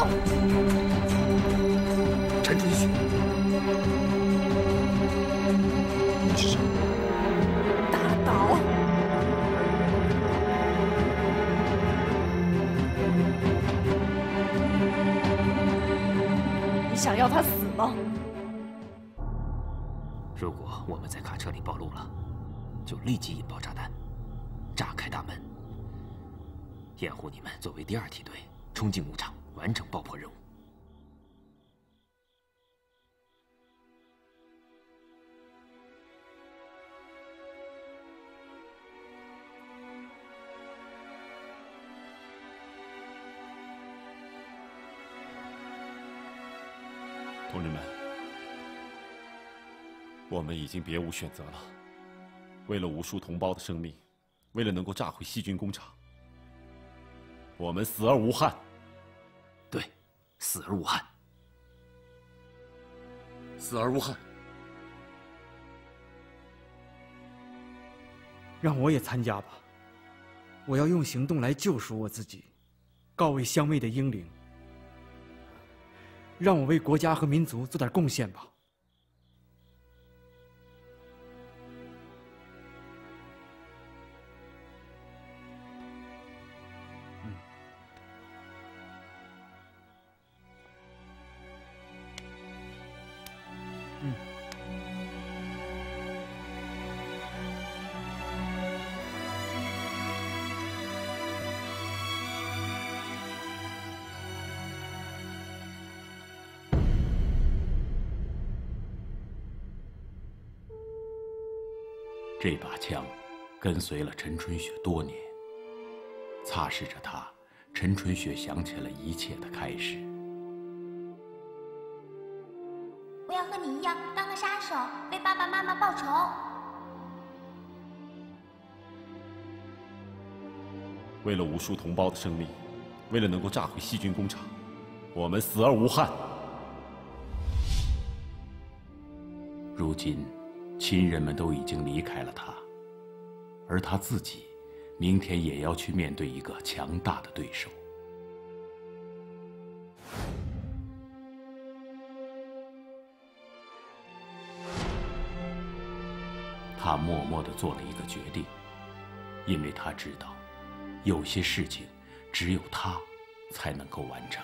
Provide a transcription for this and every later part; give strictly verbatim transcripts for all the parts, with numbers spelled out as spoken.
动！陈春雪，你是谁？ 大岛。你想要他死吗？ 如果我们在卡车里暴露了，就立即引爆炸弹，炸开大门，掩护你们作为第二梯队冲进牧场，完成爆破任务。 同志们，我们已经别无选择了。为了无数同胞的生命，为了能够炸毁细菌工厂，我们死而无憾。 对，死而无憾。 死而无憾。 让我也参加吧。我要用行动来救赎我自己，告慰乡妹的英灵。让我为国家和民族做点贡献吧。嗯。嗯。 这把枪跟随了陈春雪多年，擦拭着她，陈春雪想起了一切的开始。 我要和你一样当个杀手，为爸爸妈妈报仇。 为了无数同胞的生命，为了能够炸毁细菌工厂，我们死而无憾。 如今，亲人们都已经离开了他，而他自己，明天也要去面对一个强大的对手。他默默地做了一个决定，因为他知道，有些事情只有他才能够完成。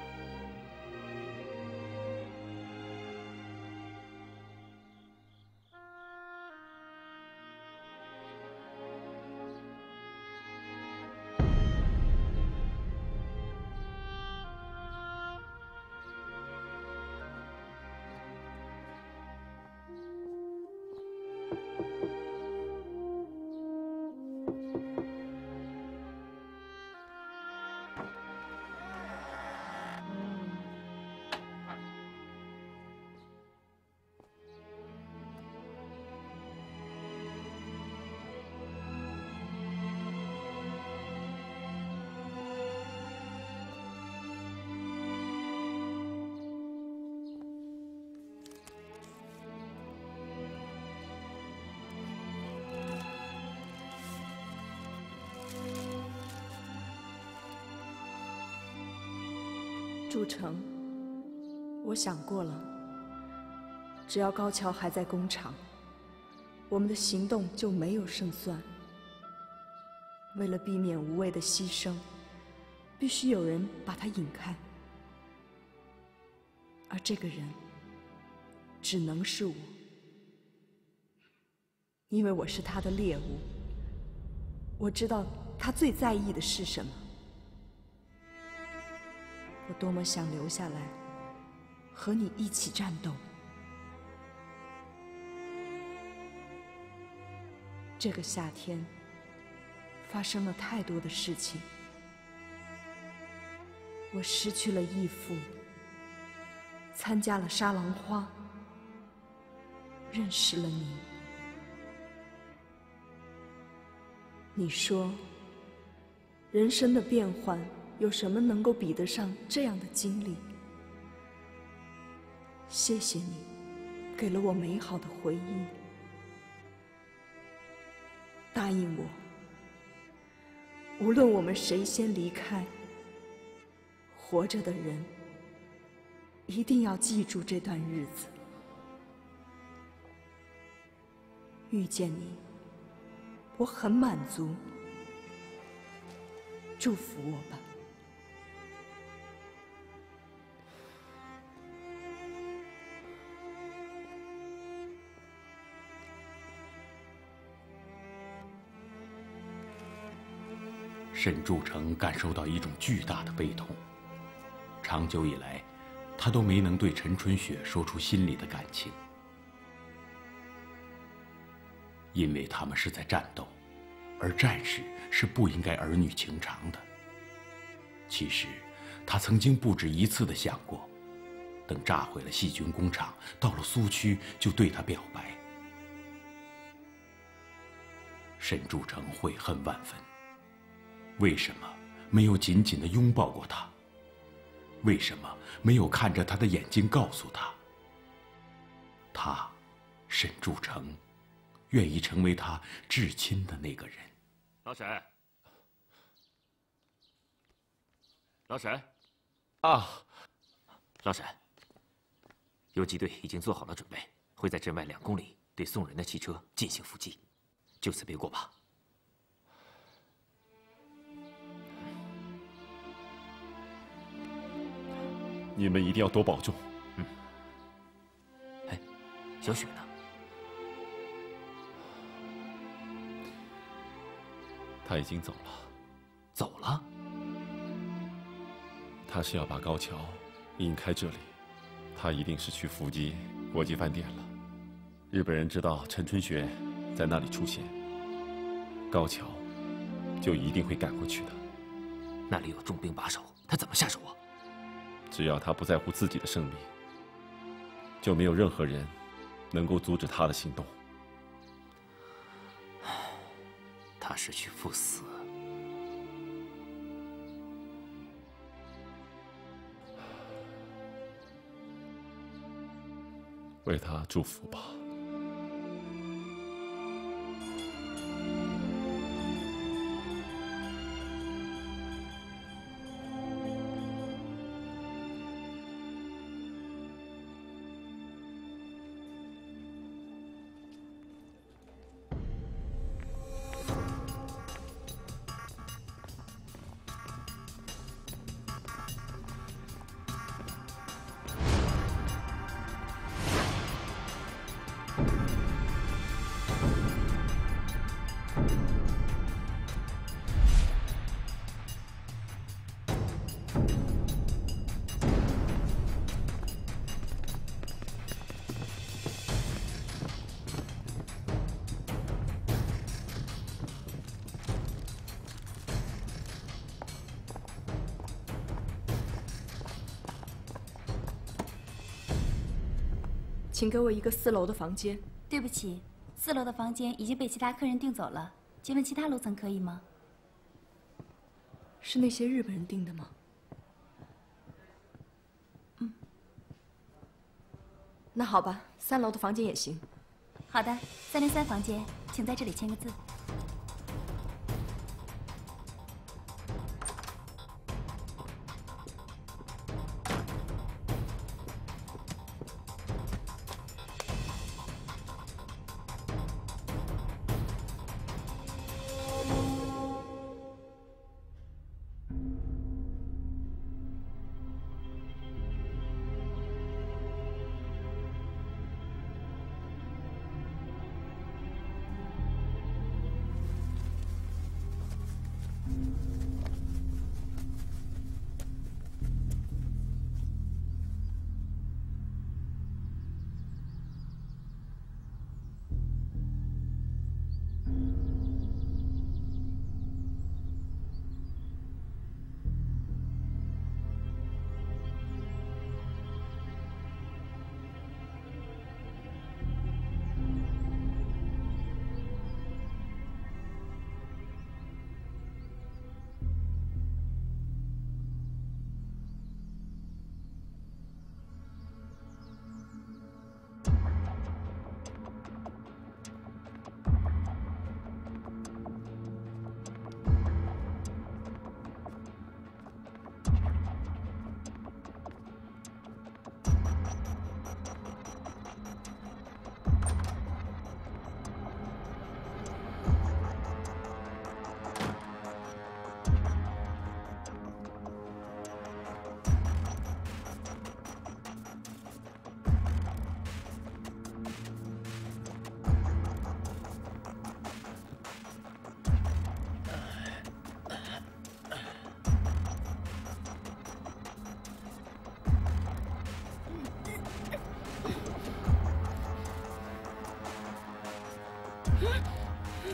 朱成，我想过了，只要高桥还在工厂，我们的行动就没有胜算。为了避免无谓的牺牲，必须有人把他引开，而这个人只能是我，因为我是他的猎物，我知道他最在意的是什么。我多么想留下来，和你一起战斗。这个夏天，发生了太多的事情，我失去了义父，参加了沙狼花，认识了你。你说，人生的变换有什么能够比得上这样的经历？谢谢你，给了我美好的回忆。答应我，无论我们谁先离开， 活着的人一定要记住这段日子。遇见你，我很满足。祝福我吧。 沈铸成感受到一种巨大的悲痛，长久以来，他都没能对陈春雪说出心里的感情，因为他们是在战斗，而战士是不应该儿女情长的。其实，他曾经不止一次地想过，等炸毁了细菌工厂，到了苏区就对他表白。沈铸成悔恨万分。为什么没有紧紧地拥抱过他？为什么没有看着他的眼睛告诉他，他，沈铸成，愿意成为他至亲的那个人？ 老沈，老沈， 啊， 老沈，游击队已经做好了准备，会在镇外两公里对送人的汽车进行伏击，就此别过吧。 你们一定要多保重。 嗯。哎，小雪呢？ 他已经走了。 走了？ 他是要把高桥引开这里，他一定是去伏击国际饭店了。日本人知道陈春雪在那里出现，高桥就一定会赶过去的。 那里有重兵把守，他怎么下手啊？ 只要他不在乎自己的生命，就没有任何人能够阻止他的行动。 他是去赴死。 为他祝福吧。 请给我一个四楼的房间。 对不起，四楼的房间已经被其他客人订走了，请问其他楼层可以吗？ 是那些日本人订的吗？嗯。那好吧，三楼的房间也行。 好的，三零三房间，请在这里签个字。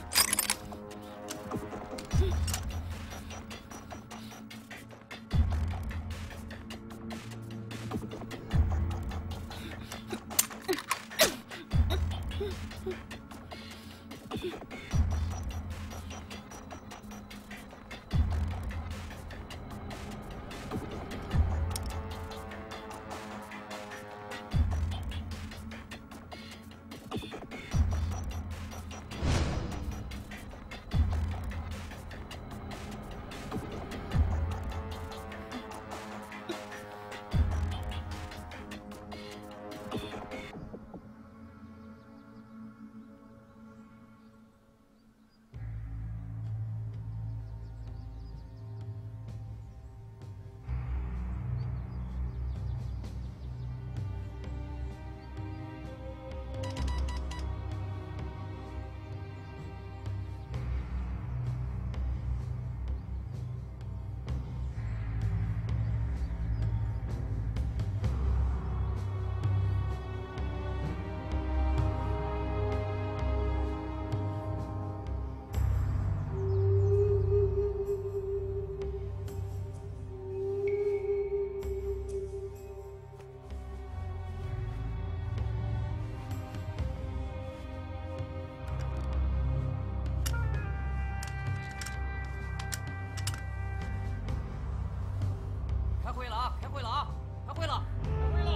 开会了啊！开会了啊！开会了！开会了！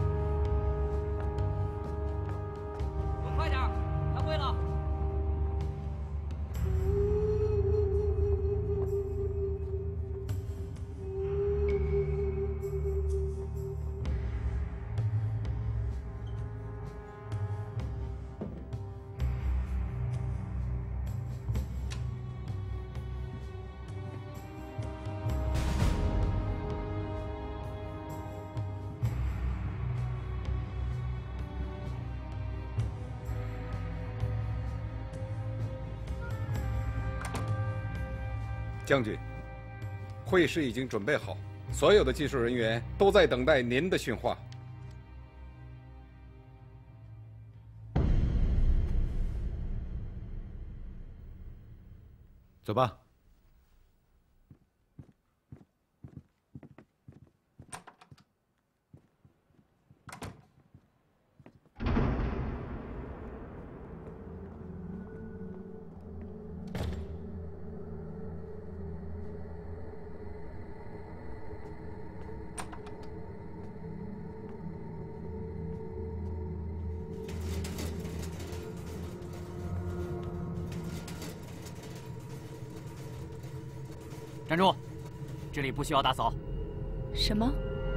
都快点，开会了！ 将军，会议室已经准备好，所有的技术人员都在等待您的训话。 走吧。 站住！这里不需要打扫。 什么？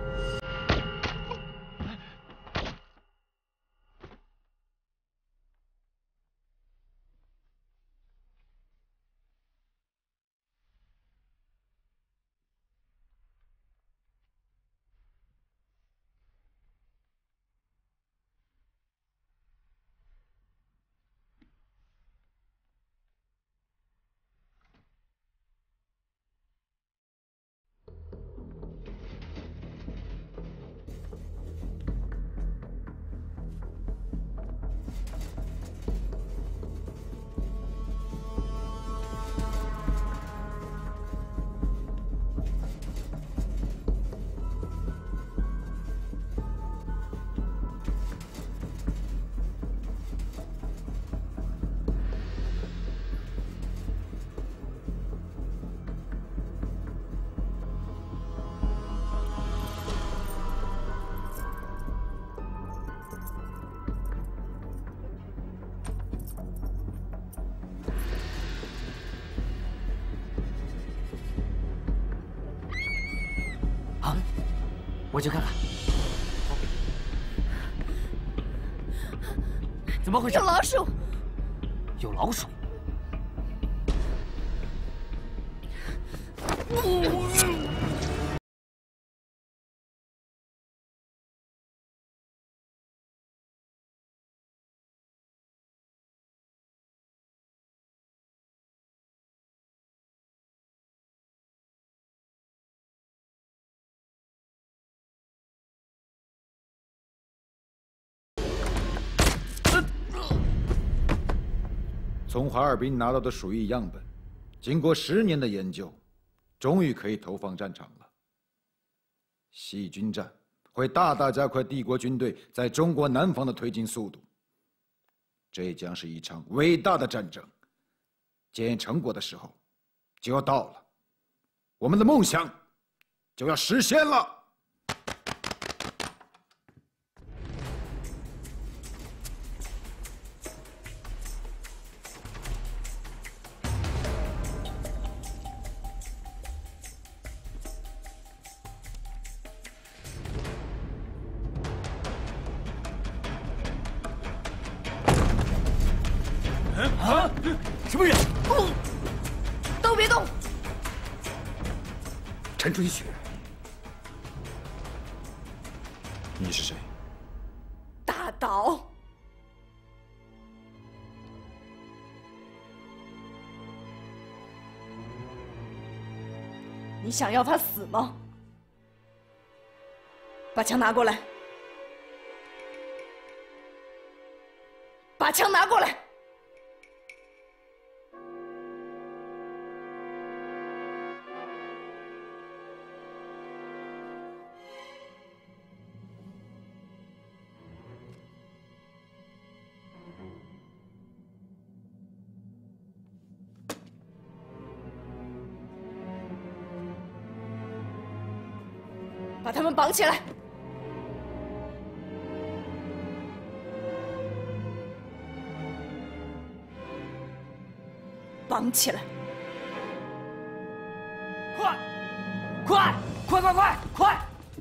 我去看看。怎么回事？ 有老鼠！ 有老鼠！ 从哈尔滨拿到的鼠疫样本，经过十年的研究，终于可以投放战场了。细菌战会大大加快帝国军队在中国南方的推进速度。这将是一场伟大的战争，检验成果的时候就要到了，我们的梦想就要实现了。 啊！什么人？ 不，都别动！ 陈春雪， 你是谁？ 大岛。你想要他死吗？把枪拿过来！把枪拿过来！把他们绑起来！绑起来！ 快，快，快快快快！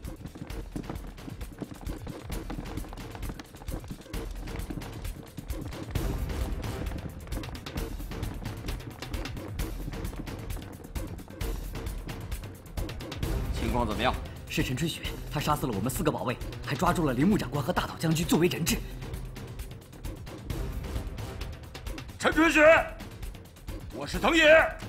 情况怎么样？是陈春雪，他杀死了我们四个保卫，还抓住了铃木长官和大岛将军作为人质。 陈春雪，我是藤野。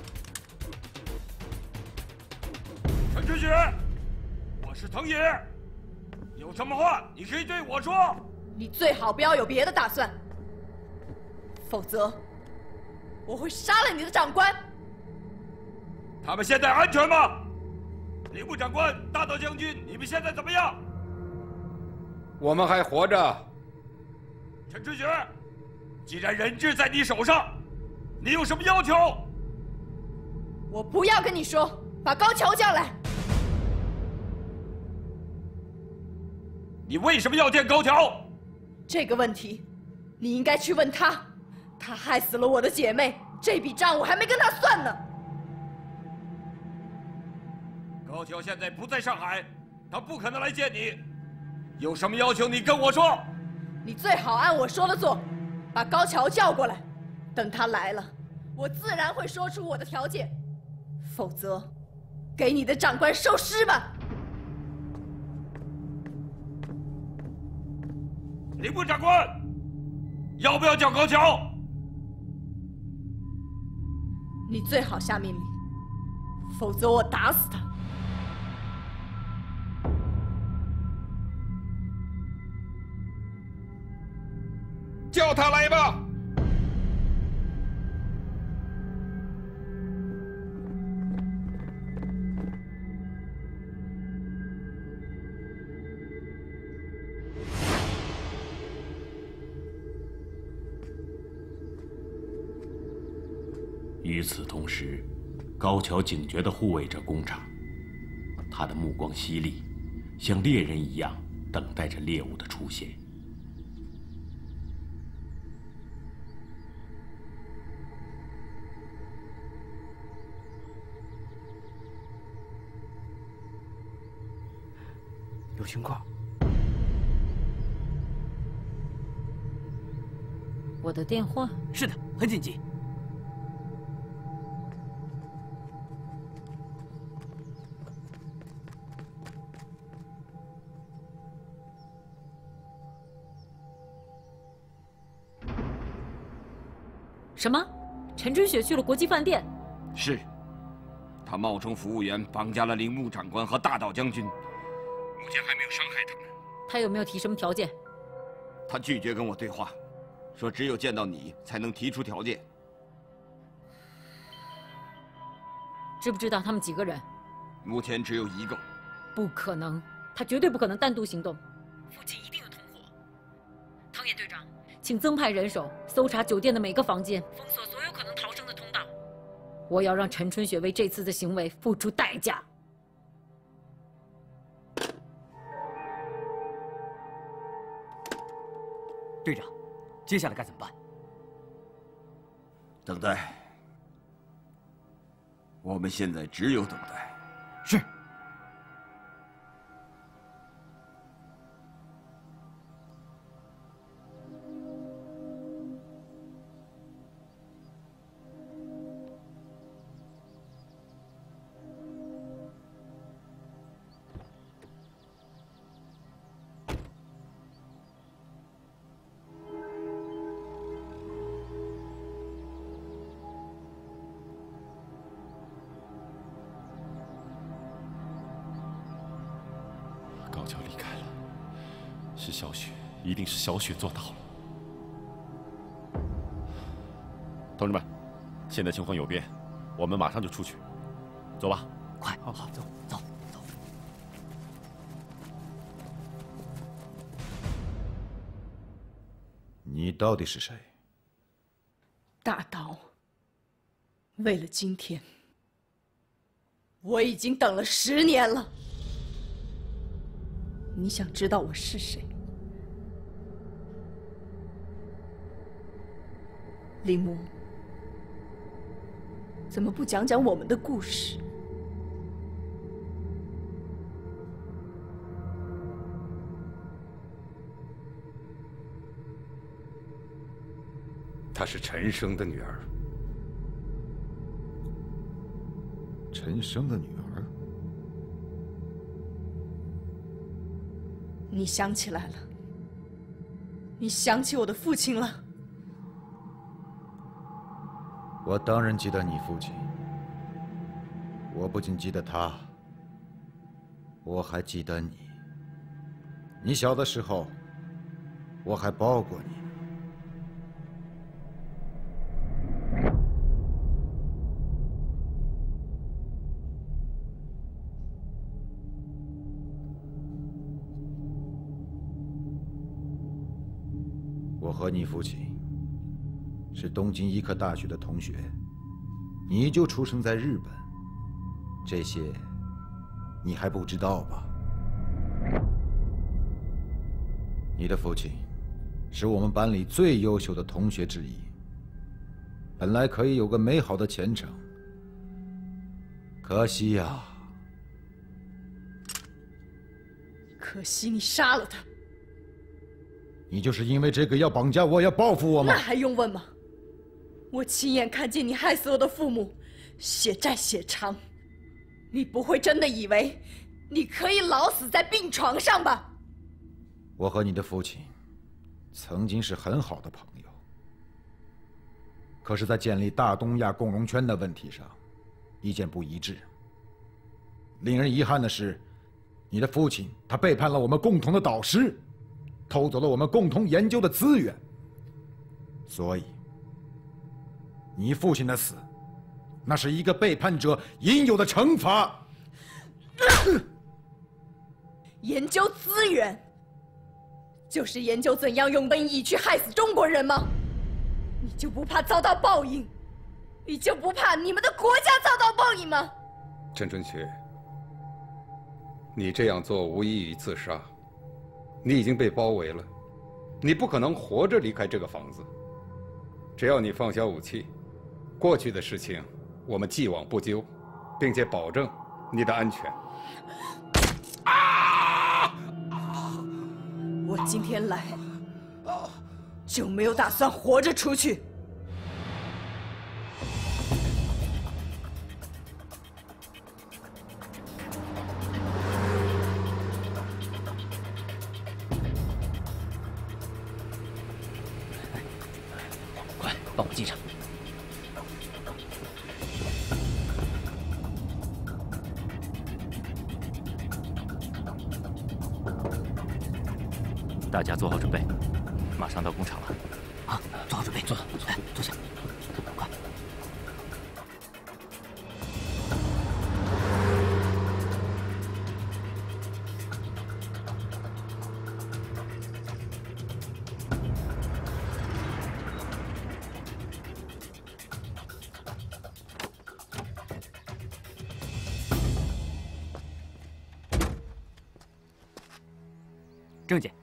陈春雪，我是藤野。有什么话你可以对我说。 你最好不要有别的打算，否则我会杀了你的长官。 他们现在安全吗？铃木长官、大岛将军，你们现在怎么样？ 我们还活着。 陈春雪，既然人质在你手上，你有什么要求？ 我不要跟你说，把高桥叫来。 你为什么要见高桥？ 这个问题，你应该去问他。他害死了我的姐妹，这笔账我还没跟他算呢。 高桥现在不在上海，他不可能来见你。有什么要求你跟我说。 你最好按我说的做，把高桥叫过来。等他来了，我自然会说出我的条件。否则，给你的长官收尸吧。 铃木长官，要不要叫高桥？ 你最好下命令，否则我打死他。 叫他来吧。 与此同时，高桥警觉地护卫着工厂，他的目光犀利，像猎人一样等待着猎物的出现。 有情况。 我的电话？ 是的，很紧急。 什么？陈春雪去了国际饭店？ 是，他冒充服务员绑架了铃木长官和大岛将军，目前还没有伤害他们。 他有没有提什么条件？ 他拒绝跟我对话，说只有见到你才能提出条件。 知不知道他们几个人？ 目前只有一个。 不可能，他绝对不可能单独行动，附近一定有同伙。汤野队长，请增派人手搜查酒店的每个房间，封锁所有可能逃生的通道。我要让陈春雪为这次的行为付出代价。 队长，接下来该怎么办？ 等待。我们现在只有等待。 是。 高桥离开了，是小雪，一定是小雪做到了。同志们，现在情况有变，我们马上就出去，走吧。 快，好好走走走。 你到底是谁？ 大刀，为了今天，我已经等了十年了。你想知道我是谁？铃木，怎么不讲讲我们的故事？ 她是陈升的女儿。 陈升的女儿？ 你想起来了？你想起我的父亲了？ 我当然记得你父亲。我不仅记得他，我还记得你。你小的时候，我还抱过你。我和你父亲是东京医科大学的同学，你就出生在日本，这些你还不知道吧？你的父亲是我们班里最优秀的同学之一，本来可以有个美好的前程，可惜呀， 可惜你杀了他。 你就是因为这个要绑架我，要报复我吗？ 那还用问吗？我亲眼看见你害死我的父母，血债血偿。你不会真的以为你可以老死在病床上吧？ 我和你的父亲曾经是很好的朋友，可是，在建立大东亚共荣圈的问题上，意见不一致。令人遗憾的是，你的父亲他背叛了我们共同的导师，偷走了我们共同研究的资源，所以，你父亲的死，那是一个背叛者应有的惩罚。 研究资源，就是研究怎样用瘟疫去害死中国人吗？你就不怕遭到报应？你就不怕你们的国家遭到报应吗？ 陈春雪，你这样做无异于自杀。你已经被包围了，你不可能活着离开这个房子。只要你放下武器，过去的事情我们既往不咎，并且保证你的安全。 啊！我今天来就没有打算活着出去。 帮我系上。 大家做好准备，马上到工厂了。 啊，做好准备，坐，来坐下，快。 郑姐。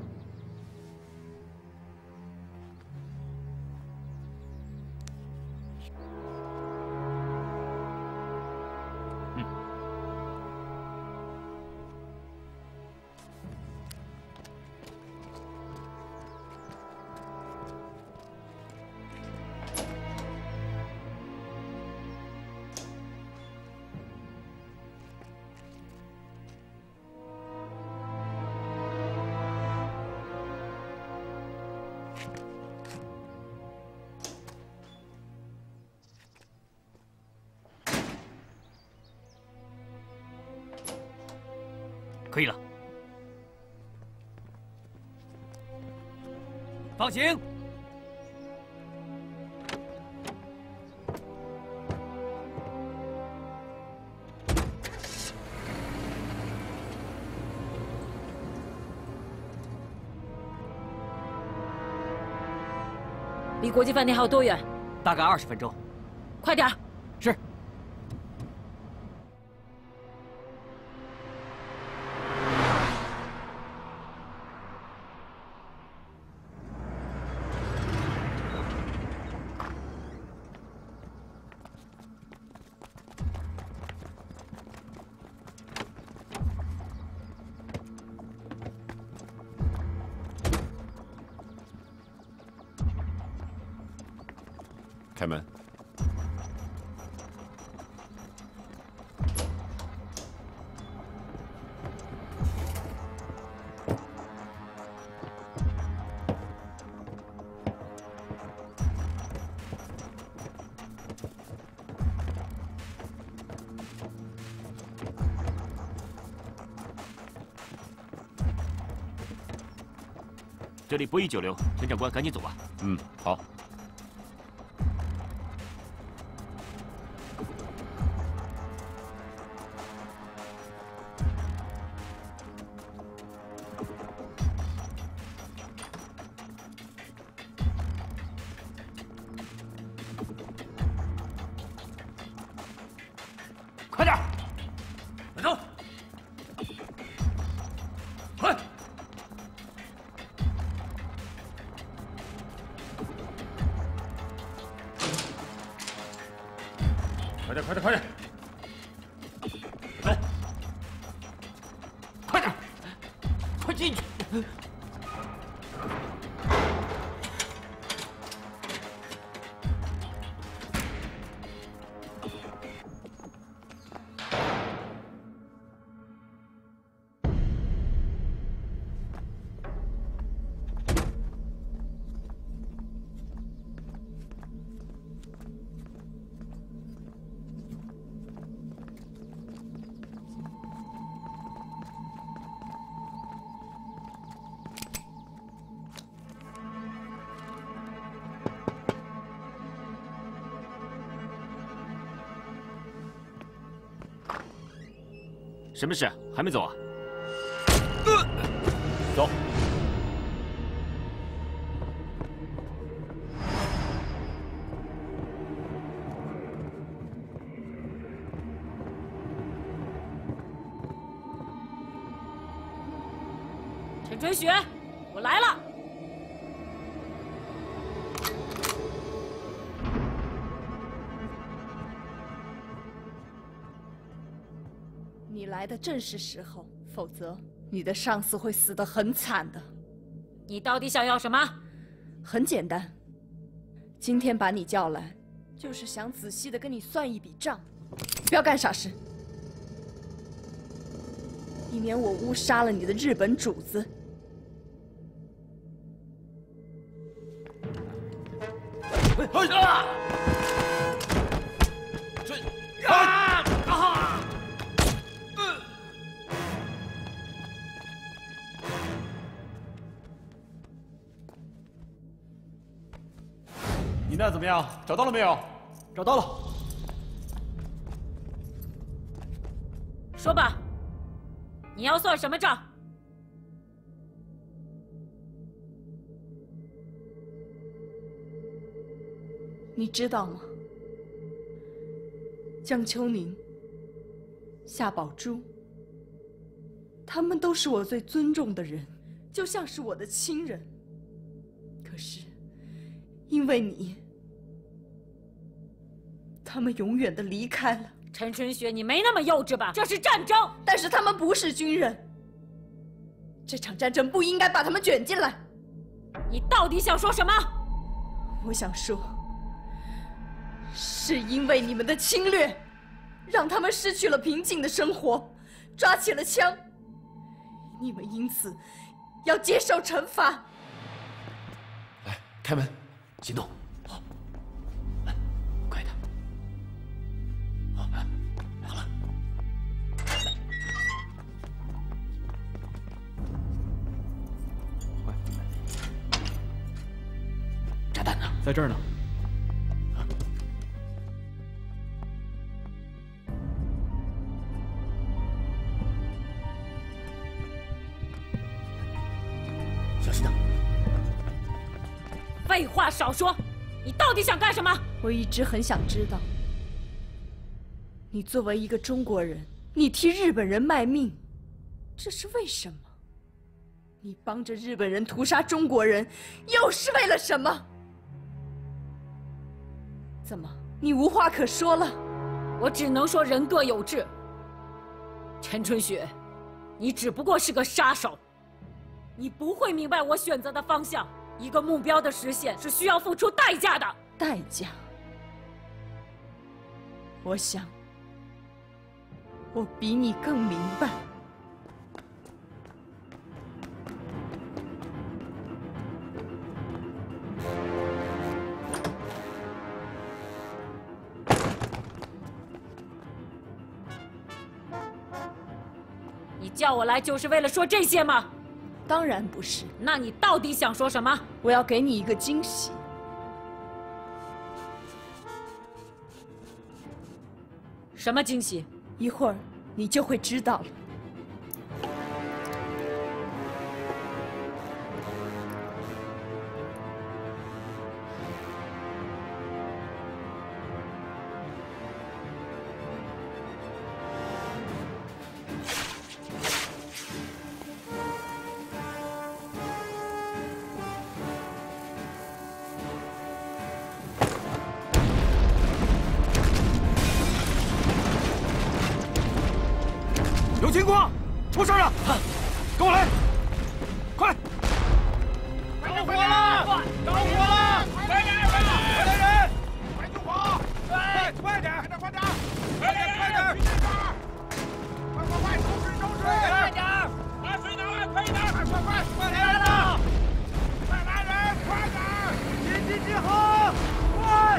嗯。可以了，放行。 离国际饭店还有多远？ 大概二十分钟。 快点儿。 是。 开门。 这里不宜久留，陈长官，赶紧走吧。 嗯，好。 快点，快走，快！快点，快点，快点！来，快点，快进去！什么事？还没走啊？走。 陈春雪，我来了。 你来的正是时候，否则你的上司会死得很惨的。 你到底想要什么？ 很简单，今天把你叫来，就是想仔细的跟你算一笔账，不要干傻事，以免我误杀了你的日本主子。 啊！这啊啊！ 你那怎么样？找到了没有？ 找到了。 说吧，你要算什么账？ 你知道吗？江秋宁、夏宝珠，他们都是我最尊重的人。 就像是我的亲人。可是，因为你，他们永远的离开了。 陈春雪，你没那么幼稚吧？这是战争， 但是他们不是军人。这场战争不应该把他们卷进来。 你到底想说什么？ 我想说，是因为你们的侵略，让他们失去了平静的生活，抓起了枪。你们因此要接受惩罚。 来，开门，行动。好，来，快点。好，好了。快，炸弹呢？ 在这儿呢。 小心点。 废话少说，你到底想干什么？ 我一直很想知道，你作为一个中国人，你替日本人卖命，这是为什么？你帮着日本人屠杀中国人，又是为了什么？怎么，你无话可说了？ 我只能说人各有志。陈春雪，你只不过是个杀手，你不会明白我选择的方向。一个目标的实现是需要付出代价的。 代价？我想，我比你更明白。 你叫我来就是为了说这些吗？ 当然不是。 那你到底想说什么？ 我要给你一个惊喜。 什么惊喜？ 一会儿你就会知道了。 有情况，出事了！跟我来，快！ 着火了！着火了！快点！快点！快点人！快救火！快快点！快点！快点！快点！快点！去那边！快快快！收拾收拾！快点！把水拿来！快一点！快快快！快来了！快来人！快点！紧急集合！快！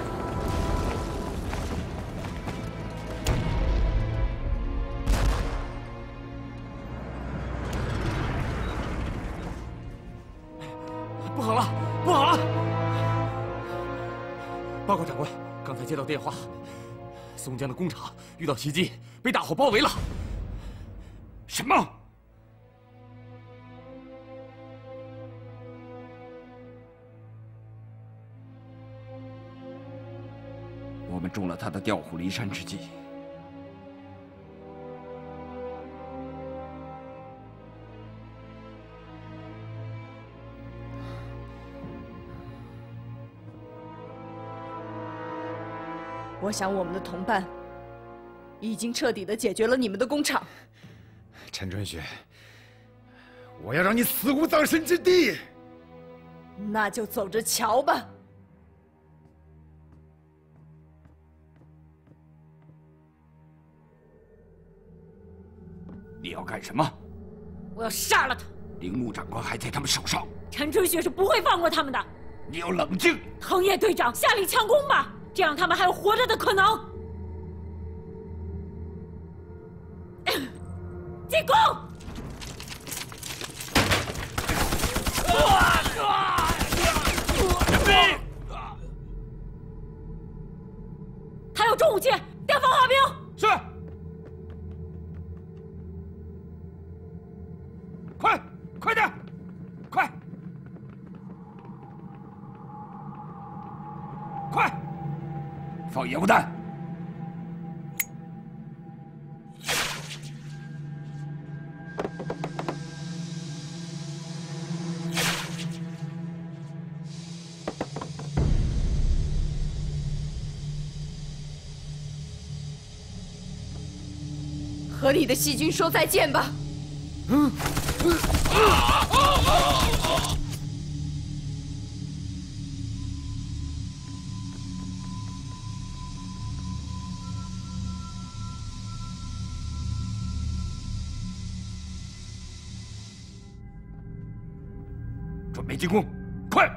不好了，不好了！报告长官，刚才接到电话，松江的工厂遇到袭击，被大火包围了。 什么？我们中了他的调虎离山之计。 我想我们的同伴已经彻底的解决了你们的工厂。 陈春雪，我要让你死无葬身之地。 那就走着瞧吧。 你要干什么？ 我要杀了他。 铃木长官还在他们手上。 陈春雪是不会放过他们的。 你要冷静。 藤野队长，下令强攻吧。这样他们还有活着的可能。进攻！ 人兵！ 他有重武器，调放滑兵。 是。 快，快点，快，快！放烟雾弹！ 和你的细菌说再见吧。 嗯。 准备进攻，快！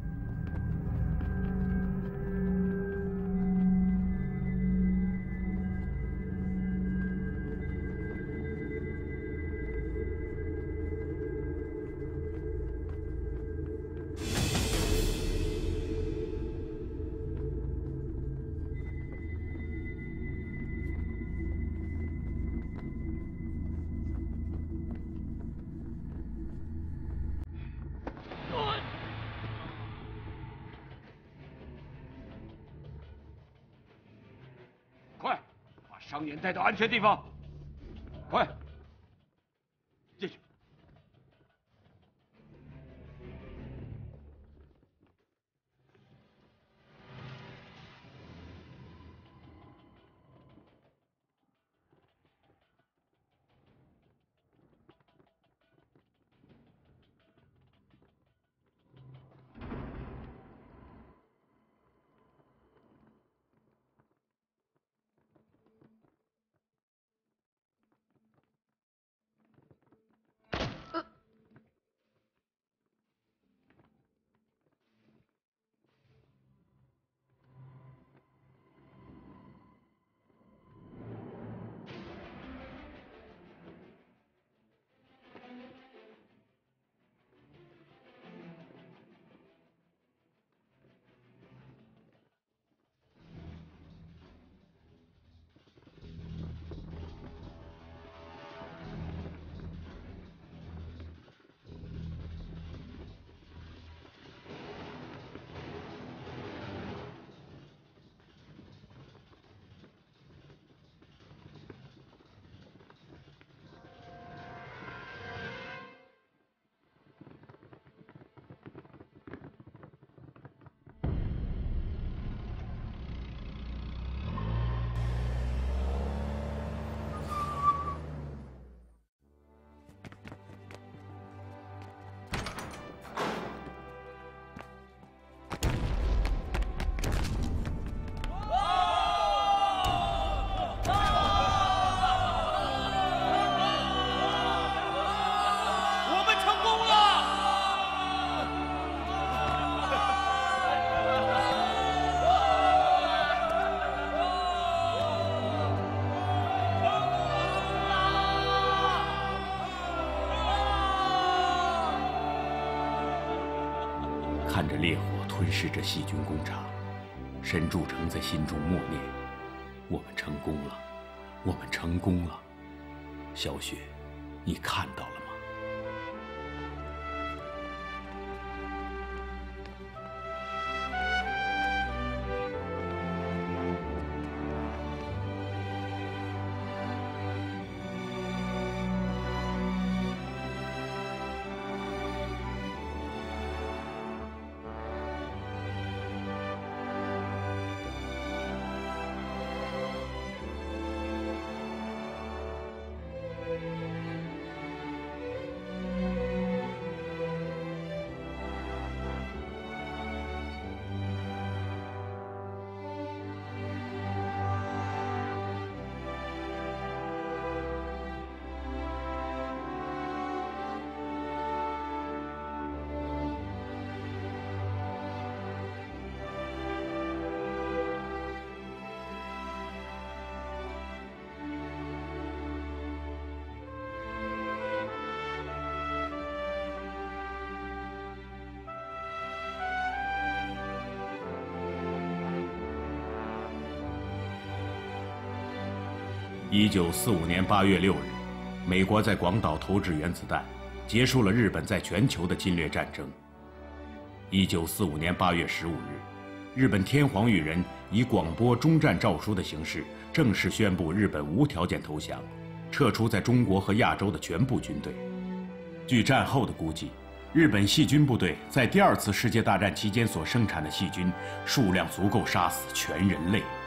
伤员带到安全地方，快，进去。 看着烈火吞噬着细菌工厂，沈铸成在心中默念：“我们成功了，我们成功了。”小雪，你看到了吗？一九四五年八月六日，美国在广岛投掷原子弹，结束了日本在全球的侵略战争。一九四五年八月十五日，日本天皇裕仁以广播终战诏书的形式，正式宣布日本无条件投降，撤出在中国和亚洲的全部军队。据战后的估计，日本细菌部队在第二次世界大战期间所生产的细菌数量足够杀死全人类。